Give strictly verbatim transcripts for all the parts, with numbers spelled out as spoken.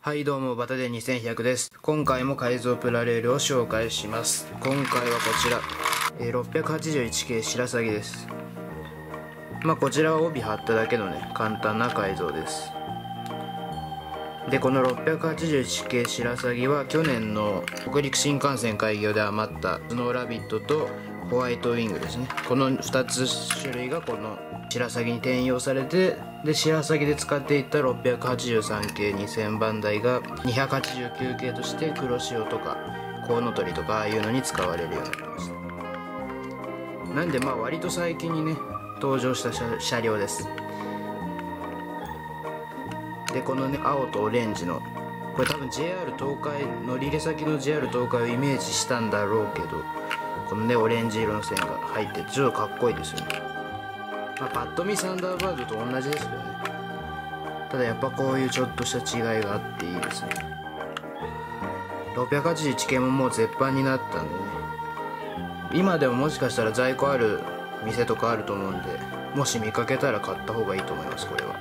はいどうも、バタデにせんひゃくです。今回も改造プラレールを紹介します。今回はこちら、えー、ろっぴゃくはちじゅういち系白鷺です。まあこちらは帯貼っただけのね、簡単な改造です。で、このろっぴゃくはちじゅういち系白鷺は去年の北陸新幹線開業で余ったスノーラビットとホワイトウィングですね。このふたつ種類がこの白鷺に転用されて、で白鷺で使っていったろっぴゃくはちじゅうさん系にせんばん台がにひゃくはちじゅうきゅう系として黒潮とかコウノトリとかああいうのに使われるようになりました。なんでまあ割と最近にね登場した 車, 車両です。でこのね青とオレンジのこれ多分 ジェイアール 東海乗り入れ先の ジェイアール 東海をイメージしたんだろうけど、このねオレンジ色の線が入っててちょっとかっこいいですよね。まあ、パッと見サンダーバードと同じですけどね。ただやっぱこういうちょっとした違いがあっていいですね。ろっぴゃくはちじゅういち系ももう絶版になったんでね、今でももしかしたら在庫ある店とかあると思うんで、もし見かけたら買った方がいいと思います。これは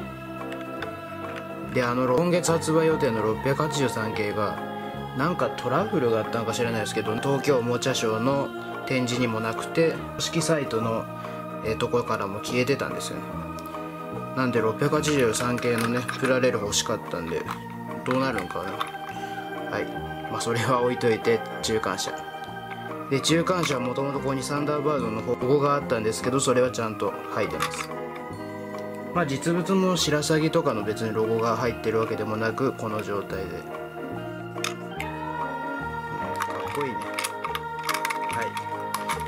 で、あの今月発売予定のろっぴゃくはちじゅうさん系がなんかトラブルがあったのか知らないですけど、東京おもちゃショーの展示にもなくて公式サイトのえー、ところからも消えてたんですよね。なんでろっぴゃくはちじゅうさん系のねプラレール欲しかったんで、どうなるんかな。はい、まあそれは置いといて、中間車で中間車はもともとここにサンダーバードのロゴがあったんですけど、それはちゃんと入ってます。まあ実物の白鷺とかの別にロゴが入ってるわけでもなく、この状態で、うん、かっこいいね。はい、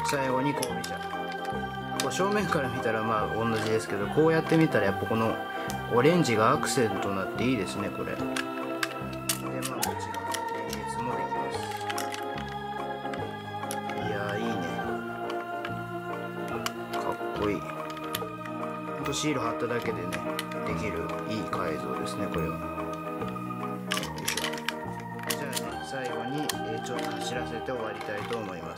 最後に後尾車。正面から見たらまあ同じですけど、こうやって見たらやっぱこのオレンジがアクセントになっていいですね。これでまあもちろん連結もできます。いやーいいね、かっこいい。ほんとシール貼っただけでねできるいい改造ですね、これは。よいしょ。じゃあね最後に、えー、ちょっと走らせて終わりたいと思います。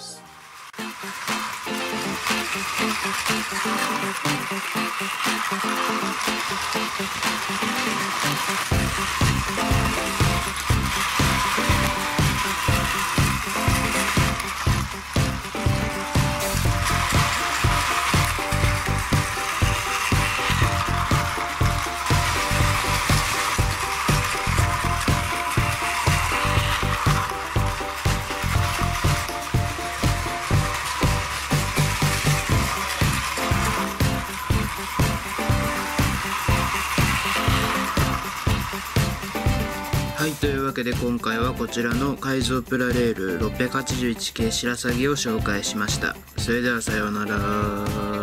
はい、というわけで今回はこちらの改造プラレールろっぴゃくはちじゅういち系白鷺を紹介しました。それではさようなら。